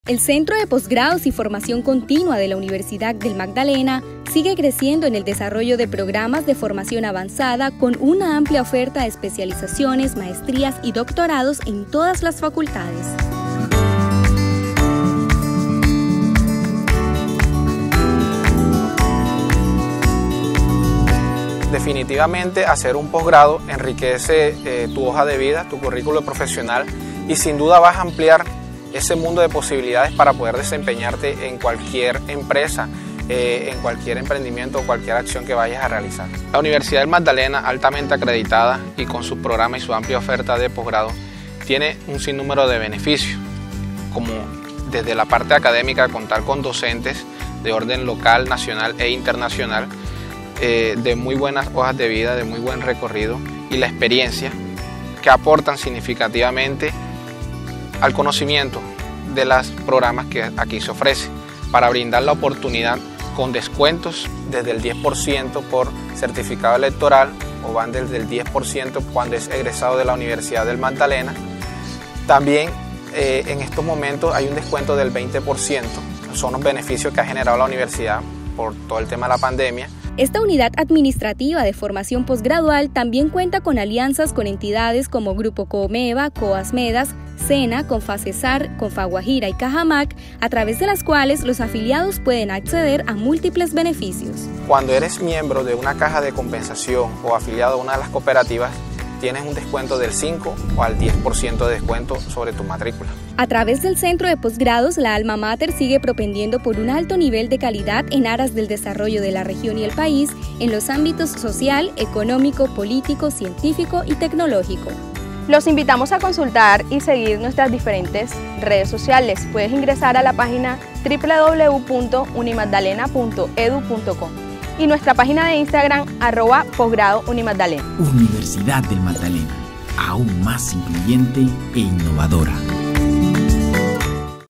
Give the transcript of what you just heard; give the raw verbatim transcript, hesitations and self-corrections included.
El Centro de Posgrados y Formación Continua de la Universidad del Magdalena sigue creciendo en el desarrollo de programas de formación avanzada con una amplia oferta de especializaciones, maestrías y doctorados en todas las facultades. Definitivamente hacer un posgrado enriquece eh, tu hoja de vida, tu currículo profesional y sin duda vas a ampliar ese mundo de posibilidades para poder desempeñarte en cualquier empresa, eh, en cualquier emprendimiento o cualquier acción que vayas a realizar. La Universidad del Magdalena, altamente acreditada y con su programa y su amplia oferta de posgrado, tiene un sinnúmero de beneficios, como desde la parte académica contar con docentes de orden local, nacional e internacional, eh, de muy buenas hojas de vida, de muy buen recorrido y la experiencia que aportan significativamente al conocimiento de los programas que aquí se ofrece para brindar la oportunidad con descuentos desde el diez por ciento por certificado electoral o van desde el diez por ciento cuando es egresado de la Universidad del Magdalena. También eh, en estos momentos hay un descuento del veinte por ciento, son los beneficios que ha generado la universidad por todo el tema de la pandemia. Esta unidad administrativa de formación posgradual también cuenta con alianzas con entidades como Grupo Comeva, Coasmedas, SENA, Confacesar, Confaguajira y Cajamac, a través de las cuales los afiliados pueden acceder a múltiples beneficios. Cuando eres miembro de una caja de compensación o afiliado a una de las cooperativas, tienes un descuento del cinco o al diez por ciento de descuento sobre tu matrícula. A través del Centro de Posgrados, la Alma Mater sigue propendiendo por un alto nivel de calidad en aras del desarrollo de la región y el país en los ámbitos social, económico, político, científico y tecnológico. Los invitamos a consultar y seguir nuestras diferentes redes sociales. Puedes ingresar a la página doble u doble u doble u punto unimagdalena punto edu punto com y nuestra página de Instagram arroba posgrado Unimagdalena. Universidad del Magdalena, aún más incluyente e innovadora.